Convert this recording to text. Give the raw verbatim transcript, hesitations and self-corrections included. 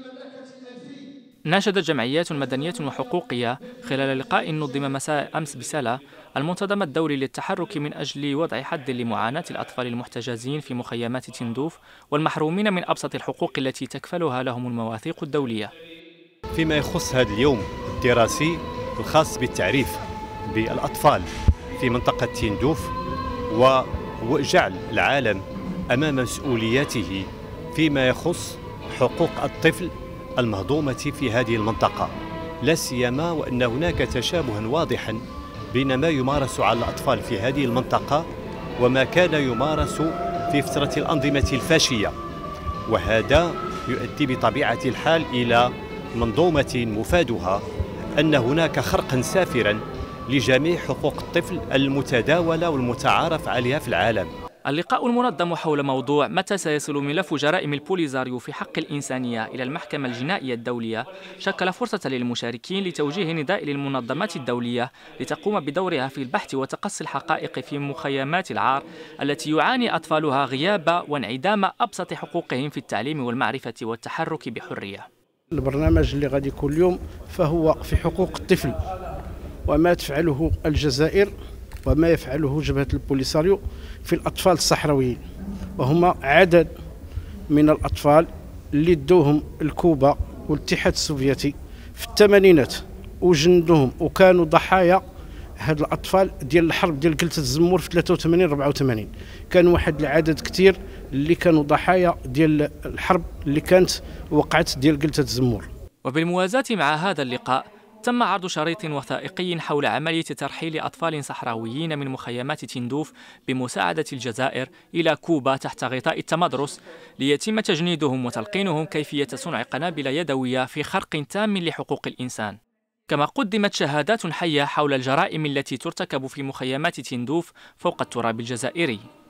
ناشدت جمعيات مدنية وحقوقية خلال لقاء نظم مساء أمس بسلا المنتدى الدولي للتحرك من أجل وضع حد لمعاناة الأطفال المحتجزين في مخيمات تندوف والمحرومين من أبسط الحقوق التي تكفلها لهم المواثيق الدولية. فيما يخص هذا اليوم الدراسي الخاص بالتعريف بالأطفال في منطقة تندوف وجعل العالم أمام مسؤولياته فيما يخص حقوق الطفل المهضومة في هذه المنطقة، لا سيما وأن هناك تشابها واضحا بين ما يمارس على الأطفال في هذه المنطقة وما كان يمارس في فترة الأنظمة الفاشية، وهذا يؤدي بطبيعة الحال إلى منظومة مفادها أن هناك خرقا سافرا لجميع حقوق الطفل المتداولة والمتعارف عليها في العالم. اللقاء المنظم حول موضوع متى سيصل ملف جرائم البوليزاريو في حق الإنسانية إلى المحكمة الجنائية الدولية شكل فرصة للمشاركين لتوجيه نداء للمنظمات الدولية لتقوم بدورها في البحث وتقصي الحقائق في مخيمات العار التي يعاني أطفالها غياب وانعدام أبسط حقوقهم في التعليم والمعرفة والتحرك بحرية. البرنامج اللي غادي يكون اليوم فهو في حقوق الطفل وما تفعله الجزائر وما يفعله جبهة البوليساريو في الأطفال الصحراويين، وهما عدد من الأطفال اللي دوهم الكوبا والاتحاد السوفيتي في الثمانينات وجندوهم وكانوا ضحايا هاد الأطفال ديال الحرب ديال جلتة الزمور في ثلاثة وثمانين أربعة وثمانين. كان واحد العدد كثير اللي كانوا ضحايا ديال الحرب اللي كانت وقعت ديال جلتة الزمور. وبالموازاة مع هذا اللقاء تم عرض شريط وثائقي حول عملية ترحيل أطفال صحراويين من مخيمات تندوف بمساعدة الجزائر إلى كوبا تحت غطاء التمدرس ليتم تجنيدهم وتلقينهم كيفية صنع قنابل يدوية في خرق تام لحقوق الإنسان. كما قدمت شهادات حية حول الجرائم التي ترتكب في مخيمات تندوف فوق التراب الجزائري.